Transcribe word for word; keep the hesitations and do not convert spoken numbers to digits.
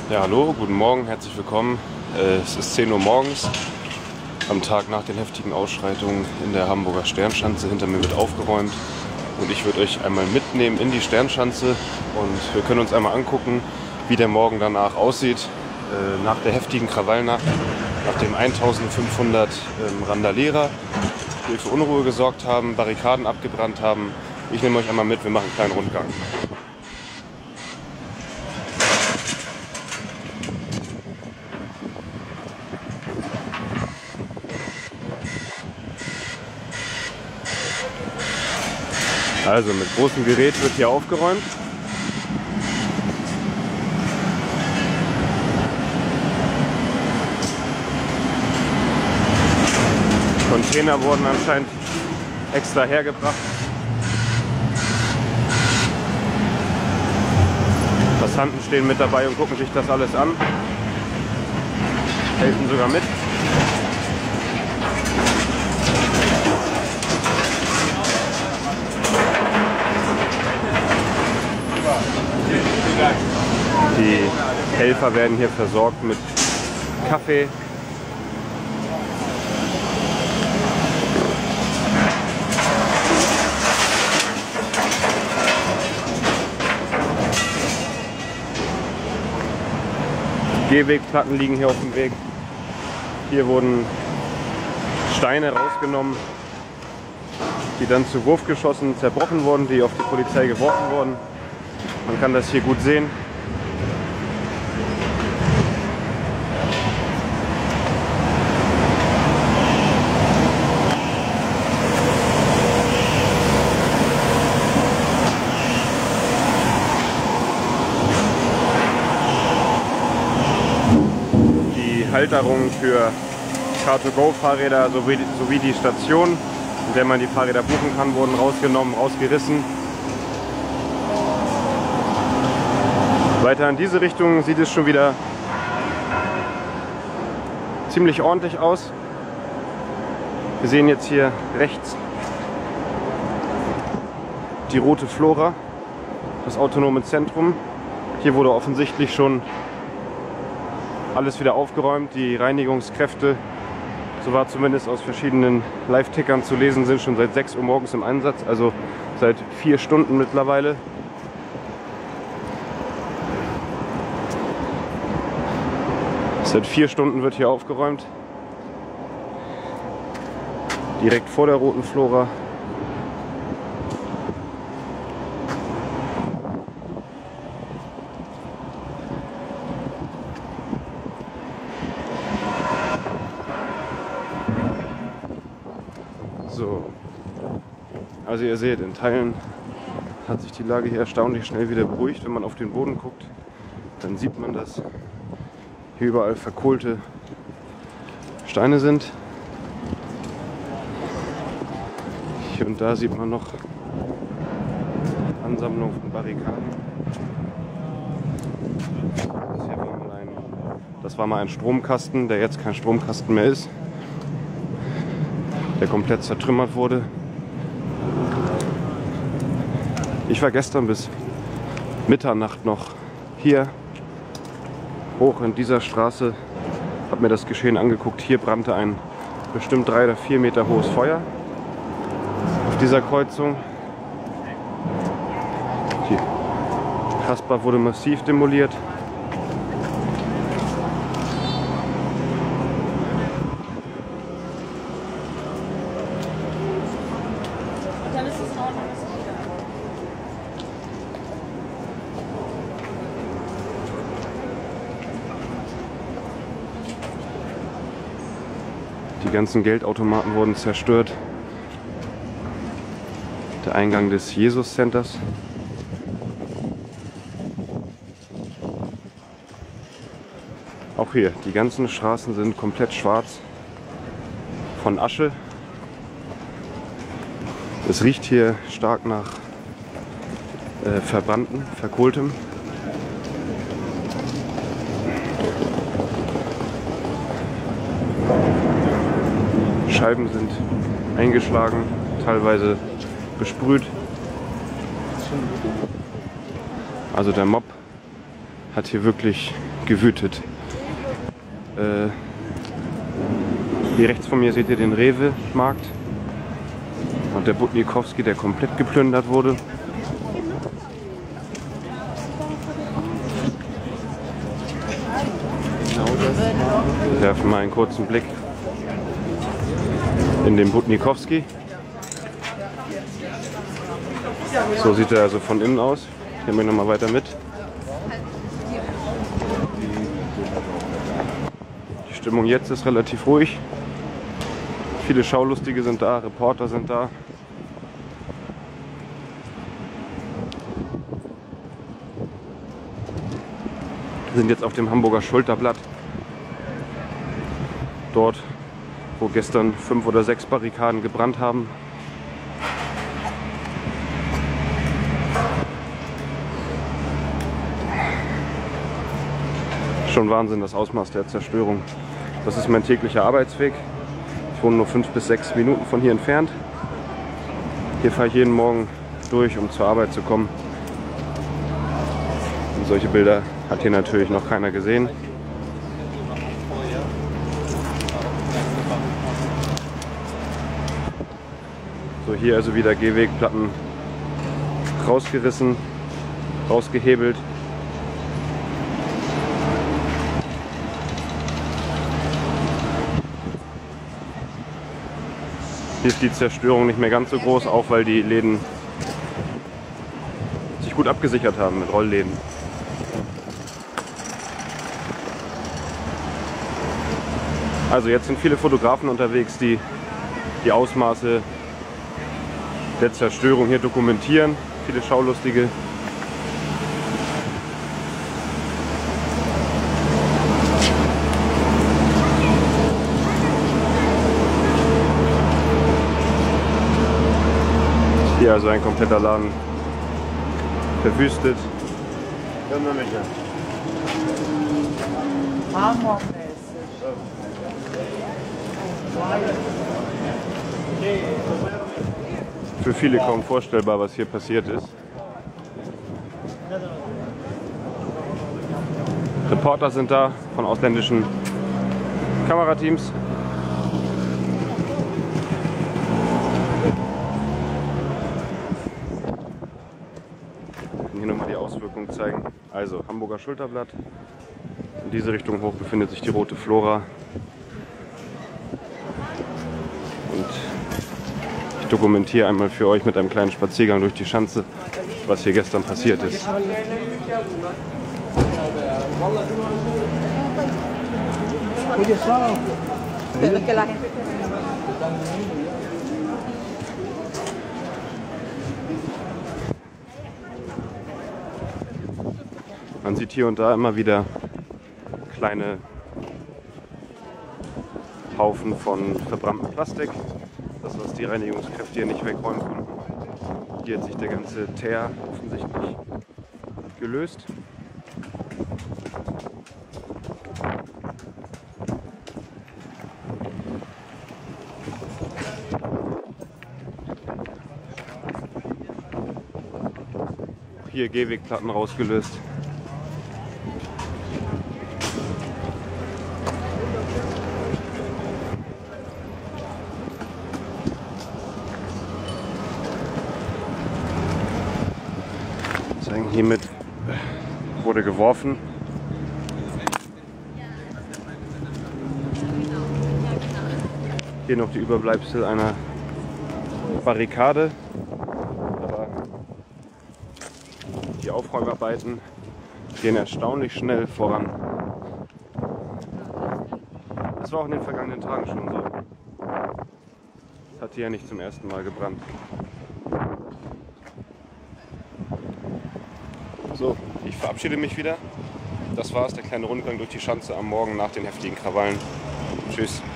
Ja, hallo, guten Morgen, herzlich willkommen. Es ist zehn Uhr morgens, am Tag nach den heftigen Ausschreitungen in der Hamburger Sternschanze. Hinter mir wird aufgeräumt und ich würde euch einmal mitnehmen in die Sternschanze und wir können uns einmal angucken, wie der Morgen danach aussieht. Nach der heftigen Krawallnacht, nachdem eintausendfünfhundert Randalierer für Unruhe gesorgt haben, Barrikaden abgebrannt haben. Ich nehme euch einmal mit, wir machen einen kleinen Rundgang. Also mit großem Gerät wird hier aufgeräumt. Container wurden anscheinend extra hergebracht. Passanten stehen mit dabei und gucken sich das alles an. Helfen sogar mit. Die Helfer werden hier versorgt mit Kaffee. Gehwegplatten liegen hier auf dem Weg. Hier wurden Steine rausgenommen, die dann zu Wurfgeschossen zerbrochen wurden, die auf die Polizei geworfen wurden. Man kann das hier gut sehen. Die Halterung für Car to Go Fahrräder sowie, sowie die Station, in der man die Fahrräder buchen kann, wurden rausgenommen, rausgerissen. Weiter in diese Richtung sieht es schon wieder ziemlich ordentlich aus. Wir sehen jetzt hier rechts die Rote Flora, das autonome Zentrum. Hier wurde offensichtlich schon alles wieder aufgeräumt. Die Reinigungskräfte, so war zumindest aus verschiedenen Live-Tickern zu lesen, sind schon seit sechs Uhr morgens im Einsatz, also seit vier Stunden mittlerweile. Seit vier Stunden wird hier aufgeräumt. Direkt vor der Roten Flora. So. Also ihr seht, in Teilen hat sich die Lage hier erstaunlich schnell wieder beruhigt. Wenn man auf den Boden guckt, dann sieht man das. Hier überall verkohlte Steine sind. Hier und da sieht man noch Ansammlung von Barrikaden. Das, hier war mal ein, das war mal ein Stromkasten, der jetzt kein Stromkasten mehr ist, der komplett zertrümmert wurde. Ich war gestern bis Mitternacht noch hier hoch in dieser Straße, habe mir das Geschehen angeguckt. Hier brannte ein bestimmt drei oder vier Meter hohes Feuer auf dieser Kreuzung. Die Kasbah wurde massiv demoliert. Die ganzen Geldautomaten wurden zerstört. Der Eingang des Jesus Centers. Auch hier, die ganzen Straßen sind komplett schwarz von Asche. Es riecht hier stark nach äh, verbrannten, verkohltem. Scheiben sind eingeschlagen, teilweise besprüht. Also der Mob hat hier wirklich gewütet. Äh, hier rechts von mir seht ihr den Rewe-Markt und der Butnikowski, der komplett geplündert wurde. Wir werfen mal einen kurzen Blick in den Butnikowski. So sieht er also von innen aus. Ich nehme ihn noch mal weiter mit. Die Stimmung jetzt ist relativ ruhig. Viele Schaulustige sind da, Reporter sind da. Wir sind jetzt auf dem Hamburger Schulterblatt. Dort, wo gestern fünf oder sechs Barrikaden gebrannt haben. Schon Wahnsinn, das Ausmaß der Zerstörung. Das ist mein täglicher Arbeitsweg. Ich wohne nur fünf bis sechs Minuten von hier entfernt. Hier fahre ich jeden Morgen durch, um zur Arbeit zu kommen. Und solche Bilder hat hier natürlich noch keiner gesehen. So, hier also wieder Gehwegplatten rausgerissen, rausgehebelt. Hier ist die Zerstörung nicht mehr ganz so groß, auch weil die Läden sich gut abgesichert haben mit Rollläden. Also jetzt sind viele Fotografen unterwegs, die die Ausmaße der Zerstörung hier dokumentieren. Viele Schaulustige. Hier also ein kompletter Laden verwüstet. Für viele kaum vorstellbar, was hier passiert ist. Reporter sind da von ausländischen Kamerateams. Hier nochmal die Auswirkungen zeigen. Also Hamburger Schulterblatt. In diese Richtung hoch befindet sich die Rote Flora. Und ich dokumentiere einmal für euch mit einem kleinen Spaziergang durch die Schanze, was hier gestern passiert ist. Man sieht hier und da immer wieder kleine Haufen von verbranntem Plastik, das was die Reinigungskräfte hier nicht wegräumen konnten. Hier hat sich der ganze Teer offensichtlich gelöst. Hier Gehwegplatten rausgelöst. Hiermit wurde geworfen. Hier noch die Überbleibsel einer Barrikade. Aber die Aufräumarbeiten gehen erstaunlich schnell voran. Das war auch in den vergangenen Tagen schon so. Es hat hier ja nicht zum ersten Mal gebrannt. So, ich verabschiede mich wieder. Das war's, der kleine Rundgang durch die Schanze am Morgen nach den heftigen Krawallen. Tschüss.